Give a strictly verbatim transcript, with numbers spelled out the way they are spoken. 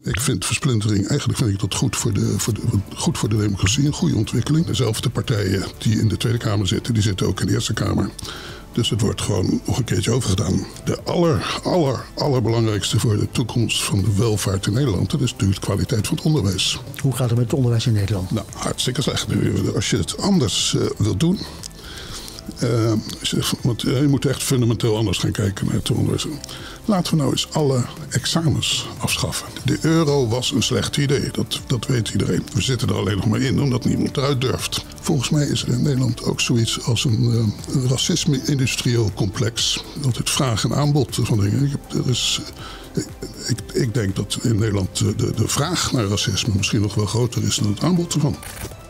Ik vind versplintering, eigenlijk vind ik dat goed voor, de, voor, de, goed voor de democratie, een goede ontwikkeling. Dezelfde partijen die in de Tweede Kamer zitten, die zitten ook in de Eerste Kamer. Dus het wordt gewoon nog een keertje overgedaan. De aller, aller, allerbelangrijkste voor de toekomst van de welvaart in Nederland, dat is natuurlijk de kwaliteit van het onderwijs. Hoe gaat het met het onderwijs in Nederland? Nou, hartstikke slecht. Als je het anders uh, wilt doen, Uh, want uh, je moet echt fundamenteel anders gaan kijken naar het onderwijs. Laten we nou eens alle examens afschaffen. De euro was een slecht idee, dat, dat weet iedereen. We zitten er alleen nog maar in omdat niemand eruit durft. Volgens mij is er in Nederland ook zoiets als een, uh, een racisme-industrieel complex. Altijd vraag en aanbod van dingen. Ik, heb, er is, ik, ik, ik denk dat in Nederland de, de vraag naar racisme misschien nog wel groter is dan het aanbod ervan.